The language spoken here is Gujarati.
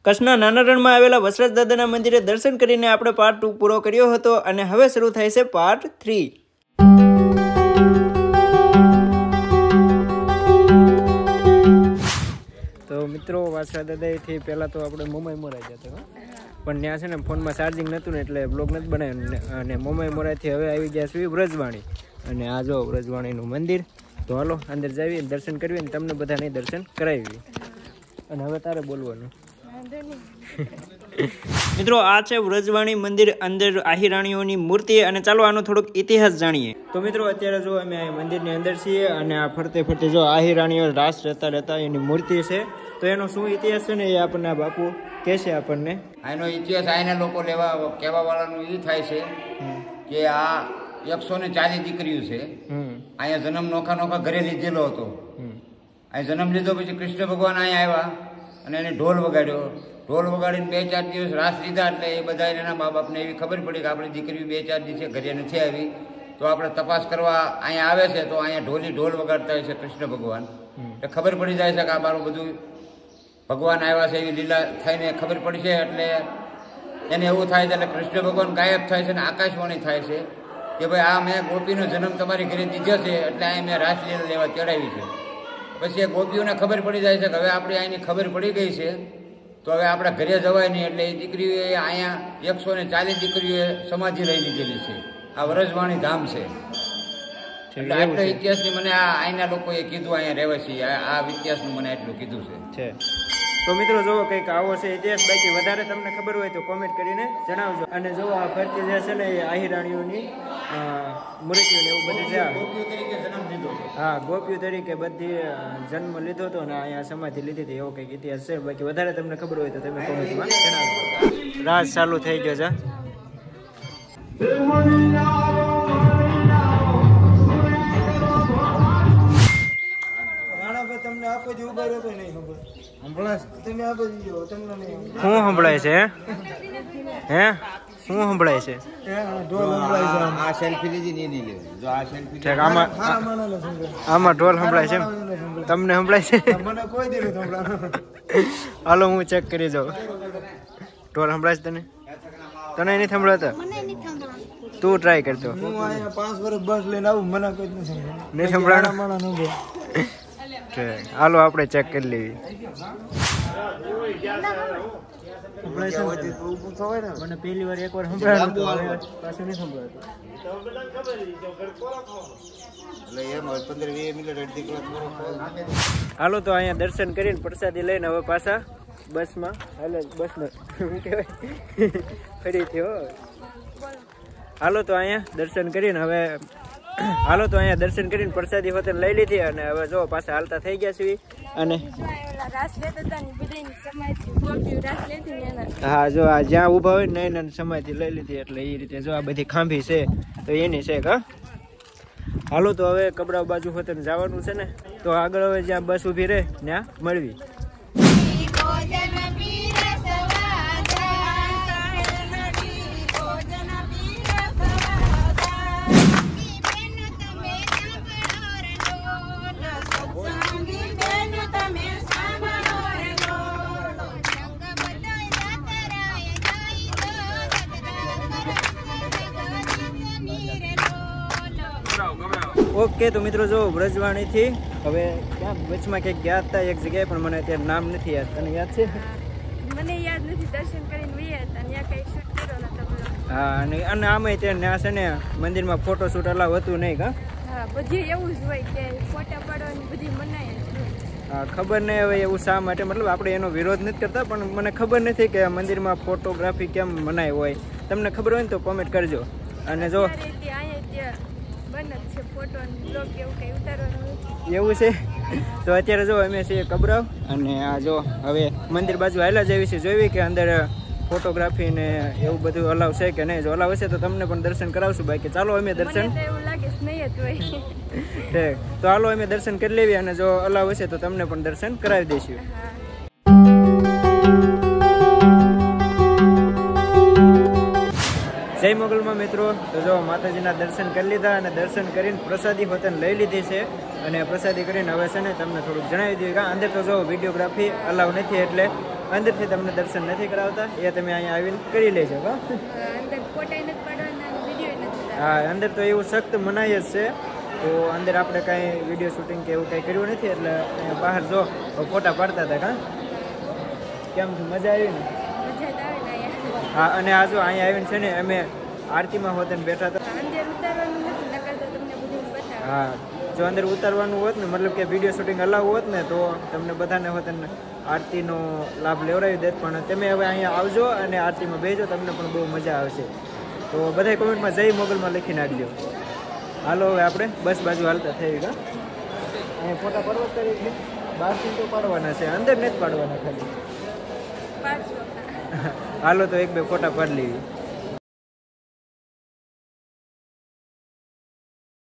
કચ્છના નાના રણમાં આવેલા વસરાજ દાદાના મંદિરે દર્શન કરીને આપણે પાર્ટ 2 પૂરો કર્યો હતો અને હવે શરૂ થાય છે પાર્ટ 3। તો મિત્રો વસરાજ દાદાથી પહેલાં તો આપણે મોમાઈ મોરાઈ જતા પણ ત્યાં છે ને ફોનમાં ચાર્જિંગ નહોતું ને એટલે બ્લોગ નથી બનાવ્યો અને મોમાઈ મોરાઈથી હવે આવી ગયા છીએ વ્રજવાણી અને આ જો વ્રજવાણીનું મંદિર। તો હાલો અંદર જઈએ દર્શન કરવી ને તમને બધાને દર્શન કરાવી અને હવે તારે બોલવાનું। મિત્રો આ છે વ્રજવાણી મંદિર, અંદર આહિરાણીઓની મૂર્તિ અને ચાલો આનો થોડોક ઇતિહાસ જાણીએ। તો મિત્રો અત્યારે જો અમે આ મંદિરની અંદર છીએ અને આ ફરતે ફરતે જો આહિરાણીઓ રાસ રહેતા એની મૂર્તિ છે। તો એનો શું ઇતિહાસ છે ને એ આપણને બાપુ કહેશે આપણને। આનો ઇતિહાસ આના લોકો કહેવા વાળાનું એ થાય છે કે આ 140 દીકરીઓ છે। અહીંયા જન્મ નોખા ઘરે લીધેલો હતો। અહીં જન્મ લીધો પછી કૃષ્ણ ભગવાન અહીંયા આવ્યા અને એને ઢોલ વગાડ્યો। ઢોલ વગાડીને 2-4 દિવસ રાસ લીધા એટલે એ બધા એના મા બાપને એવી ખબર પડી કે આપણી દીકરીઓ 2-4 દિવસે ઘરે નથી આવી તો આપણે તપાસ કરવા અહીંયા આવે છે। તો અહીંયા ઢોલ વગાડતા હોય છે કૃષ્ણ ભગવાન। એટલે ખબર પડી જાય છે કે આ મારું બધું ભગવાન આવ્યા છે એવી લીલા થઈને ખબર પડી છે। એટલે એને એવું થાય છે એટલે કૃષ્ણ ભગવાન ગાયબ થાય છે અને આકાશવાણી થાય છે કે ભાઈ આ મેં ગોપીનો જન્મ તમારી ઘરે દીધો છે એટલે અહીં મેં રાસલીલા લેવા ચડાવી છે। પછી એ ગોપીઓને ખબર પડી જાય છે કે હવે આપણે અહીંની ખબર પડી ગઈ છે તો હવે આપણા ઘરે જવાય નહીં। એટલે એ દીકરીઓએ અહીંયા 140 દીકરીઓએ સમાધિ લઈ લીધેલી છે। આ વ્રજવાણી ધામ છે એટલે આટલો ઇતિહાસની મને આ અહીંના લોકોએ કીધું, અહીંયા રહેવાસી આ ઇતિહાસનું મને એટલું કીધું છે। તો મિત્રો જો કંઈક આવો છે ઇતિહાસ, બાકી વધારે તમને ખબર હોય તો કોમેન્ટ કરીને જણાવજો। અને જો આ ફરતી જે છે ને એ આહિરાણીઓની મૂર્તિઓને એવું બધું છે। ગોપીઓ તરીકે જન્મ લીધો, હા ગોપીઓ તરીકે બધી જન્મ લીધો હતો અને અહીંયા સમાધિ લીધી હતી, એવો કંઈક ઇતિહાસ છે। બાકી વધારે તમને ખબર હોય તો તમે કોમેન્ટમાં જણાવજો। રાસ ચાલુ થઈ ગયો છે। તમને આપો જ ઉભા રહ્યો તો નહીં ખબર સંભળાય તમે આપો દીજો તમને નહીં શું સંભળાય છે હે શું સંભળાય છે ઢોલ સંભળાય છે આ સેલ્ફી લીધી ને એની લે જો આ સેલ્ફી છે આમાં ઢોલ સંભળાય છે તમને સંભળાય છે મને કોઈ દે સંભળાય હાલો હું ચેક કરી જાઉં ઢોલ સંભળાય છે તને નહીં સંભળાતા તું ટ્રાય કરતો હું અહીંયા 5 વર્ષ બસ લઈને આવું મને કોઈ નહીં સંભળાય હાલો આપણે ચેક કરી લેવી મને પહેલી વાર એકવાર સંભળાયું પાછું નહીં સંભળાતું હાલો તો અહીંયા દર્શન કરીને પ્રસાદી લઈને હવે પાછા બસમાં બસમાં શું કહેવાય ફરીથી હો હાલો તો અહીંયા દર્શન કરીને હવે દર્શન કરીને પ્રસાદી હોતે લઈ લીધી અને હવે જો પાછા હાલતા થઈ ગયા છીએ અને હા જો આ જ્યાં ઊભા હોય ને એને સમયથી લઈ લીધી એટલે એ રીતે જો આ બધી ખાંભી છે તો એની છે કા હાલો તો હવે કબરાવ બાજુ હોતે જવાનું છે ને તો આગળ હવે જ્યાં બસ ઊભી રહે ત્યાં મળવી। ઓકે તો મિત્રો જો વ્રજવાણીથી હવે ક્યાં વચમાં ક્યાંક ગયા હતા એક જગ્યાએ પણ મને અત્યારે નામ નથી યાદ, તને યાદ છે? મને યાદ નથી, દર્શન કરીને વયા હતા અને ત્યાં કંઈ શૂટ કર્યો નતો બ્લોગ। હા અને આમાં ત્યાં છે ને મંદિરમાં ફોટો શૂટ અલાવ હતું નહીં કા? હા બધી એવું જ હોય કે ફોટા પાડવાની બધી મનાય જ હોય। હા ખબર નહીં હવે એવું શા માટે, મતલબ આપણે એનો વિરોધ નથી કરતા પણ મને ખબર નથી કે મંદિરમાં ફોટોગ્રાફી કેમ મનાય હોય। તમને ખબર હોય ને તો કોમેન્ટ કરજો। અને જો એવું છે તો અત્યારે જો અમે છીએ કબરાવ અને આ જો હવે મંદિર બાજુ હાલા જેવી છે, જોઈ કે અંદર ફોટોગ્રાફી ને એવું બધું અલાવ છે કે નહીં। જો અલાવ હશે તો તમને પણ દર્શન કરાવશું, બાકી ચાલો અમે દર્શન તો હાલો અમે દર્શન કરી લેવી અને જો અલાવ હશે તો તમને પણ દર્શન કરાવી દઈશું। જય મોગલમાં મિત્રો. તો જો માતાજીના દર્શન કરી લીધા અને દર્શન કરીને પ્રસાદી હોતન લઈ લીધી છે અને પ્રસાદી કરીને હવે છે ને તમને થોડુંક જણાવી દઈએ કે અંદર તો જો વિડીયોગ્રાફી અલાઉ નથી એટલે અંદરથી તમને દર્શન નથી કરાવતા, એ તમે અહીંયા આવીને કરી લેજો. અંદર ફોટા નથી પાડવાના, વિડીયો નથી. હા, અંદર તો એવું સખ્ત મનાય જ છે. તો અંદર આપણે કાંઈ વિડીયો શૂટિંગ કે એવું કાંઈ કર્યું નથી એટલે અહીંયા બહાર જો ફોટા પાડતા હતા. કેમ મજા આવી ને? મજા જ આવે ને અહીંયા. હા, અને આ જો અહીંયા આવીને છે ને અમે આરતીમાં હોત ને બેઠા હતા. અંદર ઉતારવાનું નથી, નકર તો તમને બધું બતાવે. હા, જો અંદર ઉતારવાનું હોત ને મતલબ કે વિડીયો શૂટિંગ અલાવ હોત ને તો તમને બધાને હોત ને આરતીનો લાભ લેવડાવી દેત, પણ તમે હવે અહીંયા આવજો અને આરતીમાં બેસજો, તમને પણ બહુ મજા આવશે. તો બધાય કોમેન્ટમાં જય મોગલમાં લખી નાખજો. હાલો હવે આપણે બસ બાજુ હાલતા થઈ ગયા. અહીંયા ફોટા પાડવા કરી છે, બહારથી તો પાડવાના છે, અંદર નથી પાડવાના ખાલી. પાડજો. હાલો તો એક બે ફોટા પાડી લેવી.